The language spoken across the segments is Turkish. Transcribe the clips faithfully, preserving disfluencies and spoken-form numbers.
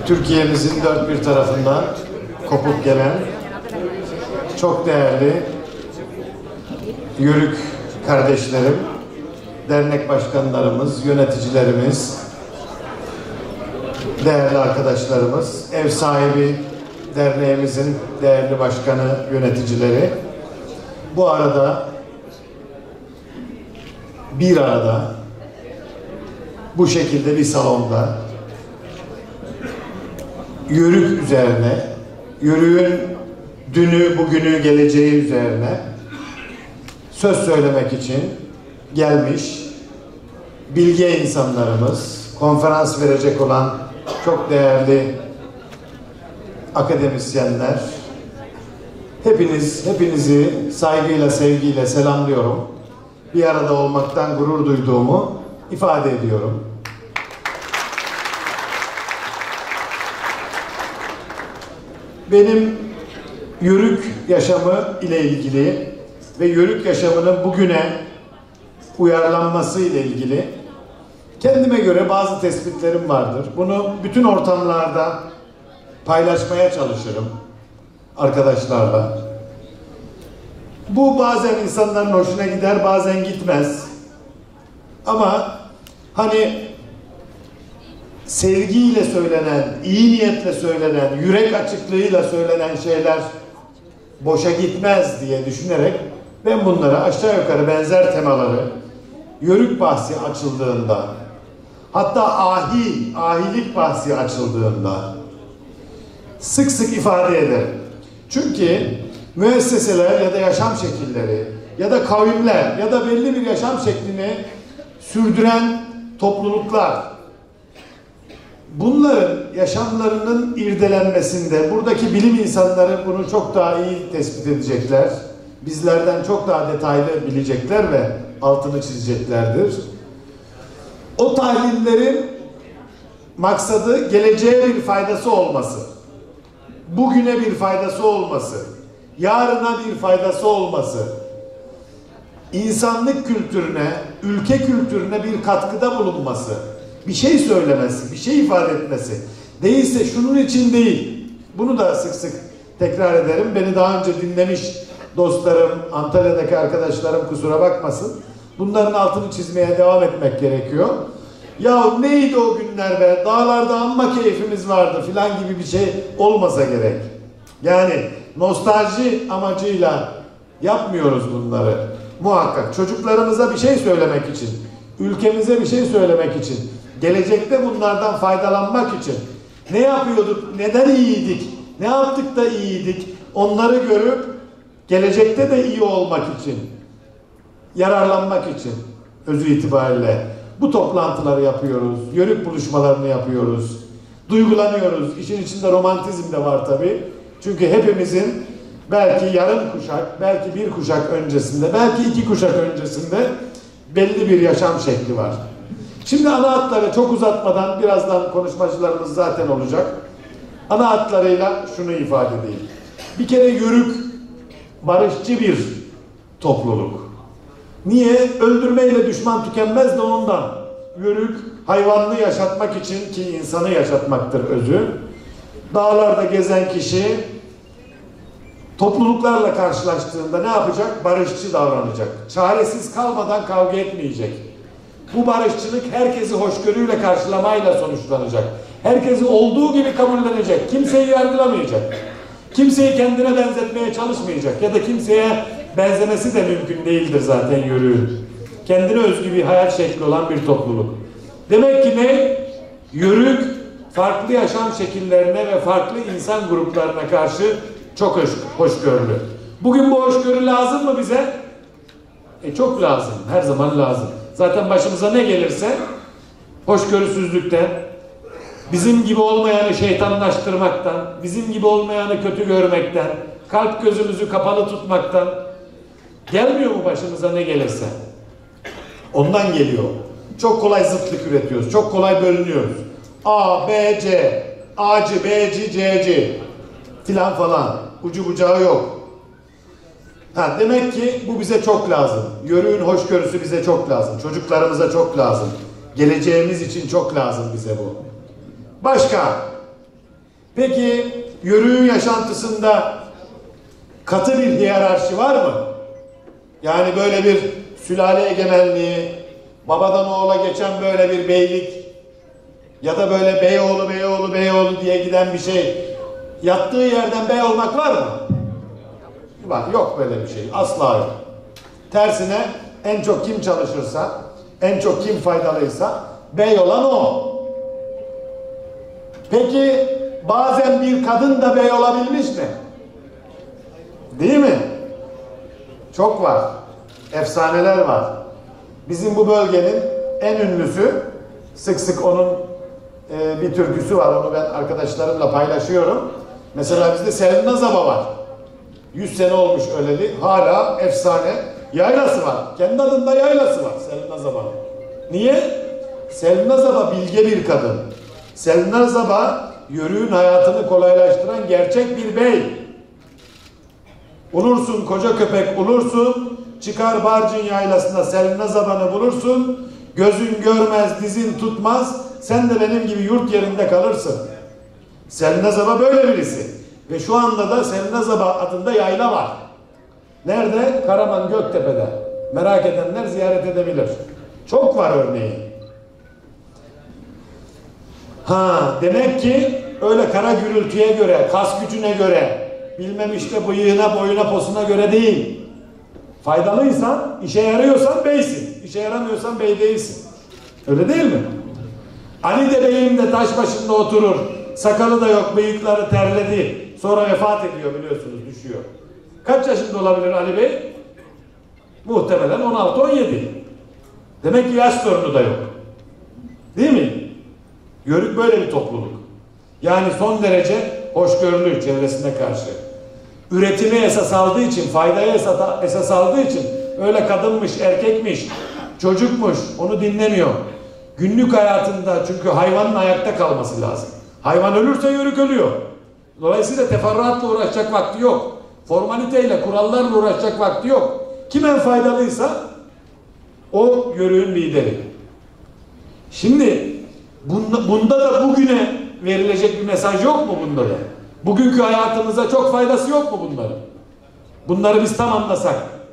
Türkiye'mizin dört bir tarafından kopup gelen çok değerli Yörük kardeşlerim, dernek başkanlarımız, yöneticilerimiz, değerli arkadaşlarımız, ev sahibi derneğimizin değerli başkanı, yöneticileri, bu arada bir arada bu şekilde bir salonda Yörük üzerine, Yörük'ün dünü, bugünü, geleceği üzerine söz söylemek için gelmiş bilge insanlarımız, konferans verecek olan çok değerli akademisyenler, hepiniz, hepinizi saygıyla, sevgiyle selamlıyorum. Bir arada olmaktan gurur duyduğumu ifade ediyorum. Benim Yörük yaşamı ile ilgili ve Yörük yaşamının bugüne uyarlanması ile ilgili kendime göre bazı tespitlerim vardır. Bunu bütün ortamlarda paylaşmaya çalışırım arkadaşlarla. Bu bazen insanların hoşuna gider, bazen gitmez. Ama hani sevgiyle söylenen, iyi niyetle söylenen, yürek açıklığıyla söylenen şeyler boşa gitmez diye düşünerek ben bunlara aşağı yukarı benzer temaları Yörük bahsi açıldığında, hatta ahi, ahilik bahsi açıldığında sık sık ifade ederim. Çünkü müesseseler ya da yaşam şekilleri ya da kavimler ya da belli bir yaşam şeklini sürdüren topluluklar, bunların yaşamlarının irdelenmesinde buradaki bilim insanları bunu çok daha iyi tespit edecekler. Bizlerden çok daha detaylı bilecekler ve altını çizeceklerdir. O tahlillerin maksadı geleceğe bir faydası olması, bugüne bir faydası olması, yarına bir faydası olması, insanlık kültürüne, ülke kültürüne bir katkıda bulunması, bir şey söylemesi, bir şey ifade etmesi. Değilse şunun için değil. Bunu da sık sık tekrar ederim. Beni daha önce dinlemiş dostlarım, Antalya'daki arkadaşlarım kusura bakmasın. Bunların altını çizmeye devam etmek gerekiyor. Ya neydi o günler be? Dağlarda amma keyfimiz vardı filan gibi bir şey olmasa gerek. Yani nostalji amacıyla yapmıyoruz bunları. Muhakkak çocuklarımıza bir şey söylemek için, ülkemize bir şey söylemek için, gelecekte bunlardan faydalanmak için ne yapıyorduk, neden iyiydik, ne yaptık da iyiydik, onları görüp gelecekte de iyi olmak için, yararlanmak için özü itibariyle bu toplantıları yapıyoruz, Yörük buluşmalarını yapıyoruz, duygulanıyoruz. İşin içinde romantizm de var tabii. Çünkü hepimizin belki yarım kuşak, belki bir kuşak öncesinde, belki iki kuşak öncesinde belli bir yaşam şekli var. Şimdi ana hatları çok uzatmadan, birazdan konuşmacılarımız zaten olacak. Ana hatlarıyla şunu ifade edeyim. Bir kere Yörük barışçı bir topluluk. Niye? Öldürmeyle düşman tükenmez de ondan. Yörük hayvanlı yaşatmak için, ki insanı yaşatmaktır özü. Dağlarda gezen kişi topluluklarla karşılaştığında ne yapacak? Barışçı davranacak. Çaresiz kalmadan kavga etmeyecek. Bu barışçılık herkesi hoşgörüyle karşılamayla sonuçlanacak. Herkesi olduğu gibi kabullenecek. Kimseyi yargılamayacak. Kimseyi kendine benzetmeye çalışmayacak. Ya da kimseye benzemesi de mümkün değildir zaten Yörük'ün. Kendine özgü bir hayat şekli olan bir topluluk. Demek ki ne? Yörük farklı yaşam şekillerine ve farklı insan gruplarına karşı çok hoş, hoşgörülü. Bugün bu hoşgörü lazım mı bize? E çok lazım. Her zaman lazım. Zaten başımıza ne gelirse hoşgörüsüzlükten, bizim gibi olmayanı şeytanlaştırmaktan, bizim gibi olmayanı kötü görmekten, kalp gözümüzü kapalı tutmaktan gelmiyor mu başımıza ne gelirse? Ondan geliyor. Çok kolay zıtlık üretiyoruz. Çok kolay bölünüyoruz. A, B, C, A'cı, B'ci, C'ci filan falan. Ucu bucağı yok. Ha, demek ki bu bize çok lazım. Yörüğün hoşgörüsü bize çok lazım. Çocuklarımıza çok lazım. Geleceğimiz için çok lazım bize bu. Başka? Peki yörüğün yaşantısında katı bir hiyerarşi var mı? Yani böyle bir sülale egemenliği, babadan oğula geçen böyle bir beylik ya da böyle beyoğlu beyoğlu beyoğlu diye giden bir şey, yattığı yerden bey olmak var mı? Var, yok böyle bir şey, asla yok. Tersine en çok kim çalışırsa, en çok kim faydalıysa bey olan o. Peki bazen bir kadın da bey olabilmiş mi? Değil mi? Çok var. Efsaneler var. Bizim bu bölgenin en ünlüsü, sık sık onun e, bir türküsü var. Onu ben arkadaşlarımla paylaşıyorum. Mesela bizde Selin Zaba var. yüz sene olmuş öleli. Hala efsane. Yaylası var. Kendi adında yaylası var Selin Zaba'nın. Niye? Selin Zaba bilge bir kadın. Selin Zaba yörüğün hayatını kolaylaştıran gerçek bir bey. Ulursun koca köpek ulursun, çıkar Barcın yaylasında Selin Zaba'nı bulursun, gözün görmez dizin tutmaz, sen de benim gibi yurt yerinde kalırsın. Selin Zaba böyle birisi. Ve şu anda da Selin Zaba adında yayla var. Nerede? Karaman Göktepe'de. Merak edenler ziyaret edebilir. Çok var örneği. Ha, demek ki öyle kara gürültüye göre, kas gücüne göre, bilmem işte bıyığına, boyuna, posuna göre değil. Faydalıysan, işe yarıyorsan beysin. İşe yaramıyorsan bey değilsin. Öyle değil mi? Ali de beyim de taş başında oturur. Sakalı da yok, bıyıkları terledi. Sonra vefat ediyor biliyorsunuz, düşüyor. Kaç yaşında olabilir Ali Bey? Muhtemelen on altı on yedi. Demek ki yaş sorunu da yok. Değil mi? Yörük böyle bir topluluk. Yani son derece hoşgörülü çevresine karşı. Üretimi esas aldığı için, faydayı esas aldığı için öyle kadınmış, erkekmiş, çocukmuş onu dinlemiyor. Günlük hayatında çünkü hayvanın ayakta kalması lazım. Hayvan ölürse yörük ölüyor. Dolayısıyla teferruatla uğraşacak vakti yok. Formaliteyle, kurallarla uğraşacak vakti yok. Kim en faydalıysa o yörüğün lideri. Şimdi bunda, bunda da bugüne verilecek bir mesaj yok mu bunda da? Bugünkü hayatımıza çok faydası yok mu bunların? Bunları biz tam anlasak.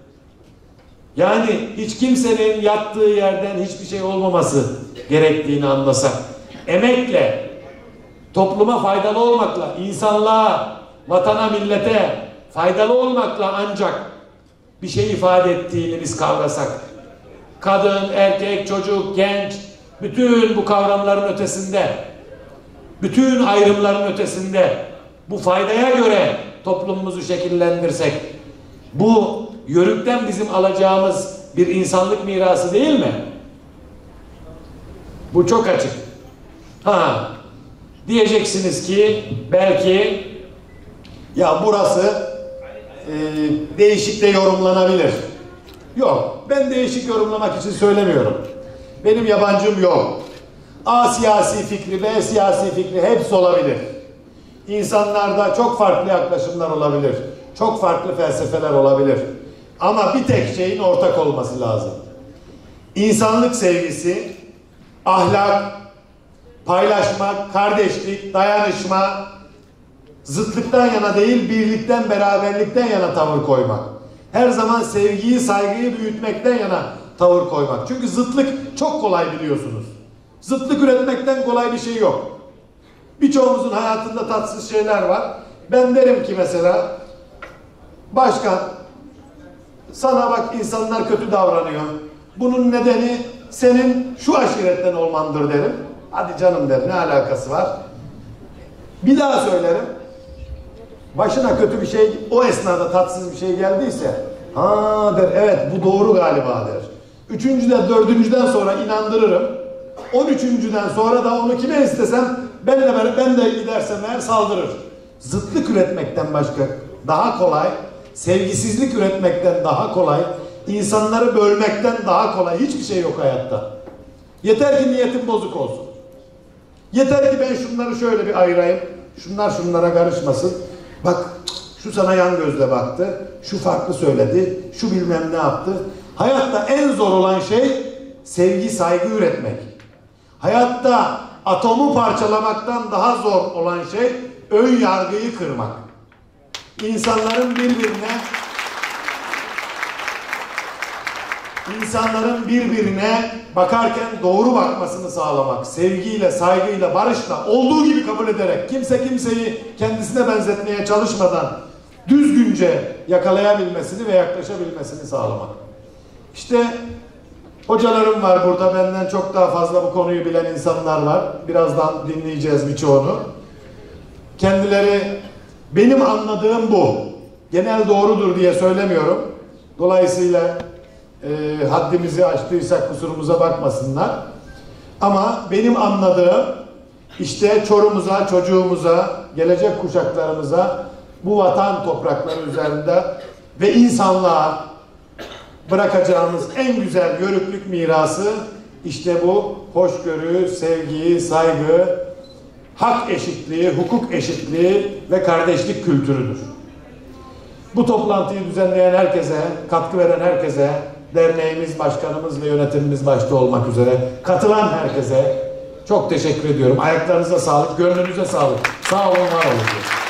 Yani hiç kimsenin yattığı yerden hiçbir şey olmaması gerektiğini anlasak. Emekle, topluma faydalı olmakla, insanlığa, vatana, millete faydalı olmakla ancak bir şey ifade ettiğini biz kavrasak. Kadın, erkek, çocuk, genç, bütün bu kavramların ötesinde, bütün ayrımların ötesinde bu faydaya göre toplumumuzu şekillendirsek, bu yörükten bizim alacağımız bir insanlık mirası değil mi? Bu çok açık. Ha, diyeceksiniz ki belki ya burası e, değişik de yorumlanabilir. Yok, ben değişik yorumlamak için söylemiyorum. Benim yabancım yok. A siyasi fikri, B siyasi fikri hepsi olabilir. İnsanlarda çok farklı yaklaşımlar olabilir. Çok farklı felsefeler olabilir. Ama bir tek şeyin ortak olması lazım. İnsanlık sevgisi, ahlak, paylaşmak, kardeşlik, dayanışma, zıtlıktan yana değil, birlikten, beraberlikten yana tavır koymak. Her zaman sevgiyi, saygıyı büyütmekten yana tavır koymak. Çünkü zıtlık çok kolay biliyorsunuz. Zıtlık üretmekten kolay bir şey yok. Birçoğumuzun hayatında tatsız şeyler var. Ben derim ki mesela, başkan, sana bak insanlar kötü davranıyor. Bunun nedeni senin şu aşiretten olmandır derim. Hadi canım der, ne alakası var? Bir daha söylerim. Başına kötü bir şey, o esnada tatsız bir şey geldiyse, ha der, evet bu doğru galiba der. Üçüncüden, dördüncüden sonra inandırırım. On üçüncüden sonra da onu kime istesem, benle ben, ben de gidersem eğer saldırır. Zıtlık üretmekten başka daha kolay, sevgisizlik üretmekten daha kolay, insanları bölmekten daha kolay hiçbir şey yok hayatta. Yeter ki niyetin bozuk olsun. Yeter ki ben şunları şöyle bir ayırayım, şunlar şunlara karışmasın. Bak şu sana yan gözle baktı, şu farklı söyledi, şu bilmem ne yaptı. Hayatta en zor olan şey sevgi, saygı üretmek. Hayatta atomu parçalamaktan daha zor olan şey ön yargıyı kırmak, insanların birbirine insanların birbirine bakarken doğru bakmasını sağlamak, sevgiyle, saygıyla, barışla, olduğu gibi kabul ederek, kimse kimseyi kendisine benzetmeye çalışmadan düzgünce yakalayabilmesini ve yaklaşabilmesini sağlamak. İşte hocalarım var burada, benden çok daha fazla bu konuyu bilen insanlar var. Birazdan dinleyeceğiz birçoğunu. Kendileri benim anladığım bu, genel doğrudur diye söylemiyorum. Dolayısıyla e, haddimizi aştıysak kusurumuza bakmasınlar. Ama benim anladığım işte Çorum'uza, çocuğumuza, gelecek kuşaklarımıza bu vatan toprakları üzerinde ve insanlığa bırakacağımız en güzel yörüklük mirası işte bu hoşgörü, sevgi, saygı, hak eşitliği, hukuk eşitliği ve kardeşlik kültürüdür. Bu toplantıyı düzenleyen herkese, katkı veren herkese, derneğimiz, başkanımız ve yönetimimiz başta olmak üzere katılan herkese çok teşekkür ediyorum. Ayaklarınıza sağlık, gönlünüze sağlık. Sağ olun, var olun.